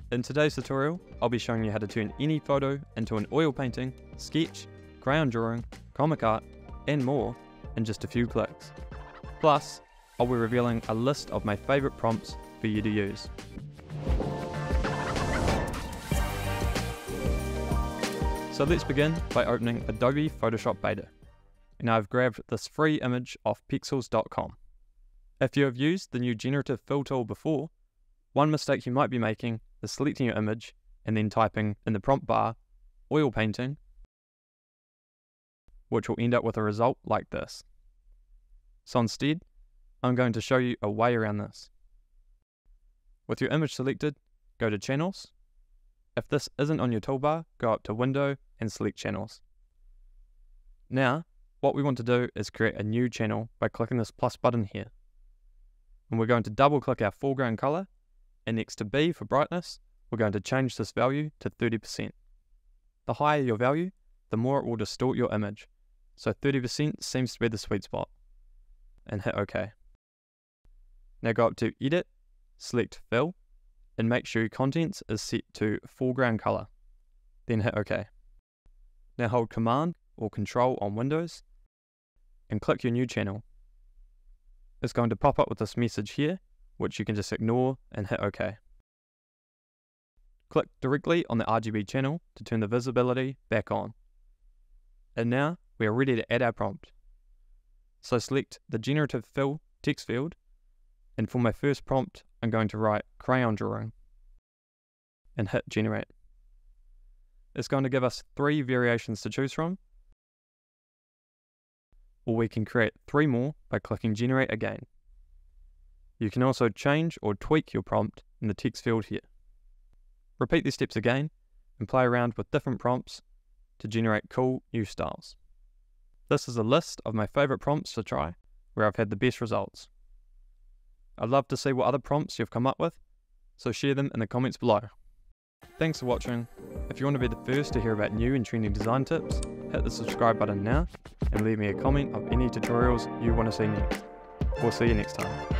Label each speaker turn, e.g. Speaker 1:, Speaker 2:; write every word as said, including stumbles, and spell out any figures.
Speaker 1: In today's tutorial, I'll be showing you how to turn any photo into an oil painting, sketch, crayon drawing, comic art, and more in just a few clicks. Plus, I'll be revealing a list of my favourite prompts for you to use. So let's begin by opening Adobe Photoshop Beta. And I've grabbed this free image off pixels dot com. If you have used the new Generative fill tool before, one mistake you might be making is selecting your image and then typing in the prompt bar, oil painting, which will end up with a result like this. So instead, I'm going to show you a way around this. With your image selected, go to Channels. If this isn't on your toolbar, go up to Window and select Channels. Now, what we want to do is create a new channel by clicking this plus button here. And we're going to double click our foreground color, and next to B for brightness, we're going to change this value to thirty percent. The higher your value, the more it will distort your image. So thirty percent seems to be the sweet spot. And hit OK. Now go up to Edit, select Fill, and make sure your contents is set to foreground color. Then hit OK. Now hold Command or Control on Windows and click your new channel. It's going to pop up with this message here, which you can just ignore and hit OK. Click directly on the R G B channel to turn the visibility back on. And now we are ready to add our prompt. So select the Generative Fill text field, and for my first prompt I'm going to write crayon drawing and hit Generate. It's going to give us three variations to choose from, or we can create three more by clicking Generate again. You can also change or tweak your prompt in the text field here. Repeat these steps again and play around with different prompts to generate cool new styles. This is a list of my favourite prompts to try, where I've had the best results. I'd love to see what other prompts you've come up with, so share them in the comments below. Thanks for watching. If you want to be the first to hear about new and trending design tips, hit the subscribe button now and leave me a comment of any tutorials you want to see next. We'll see you next time.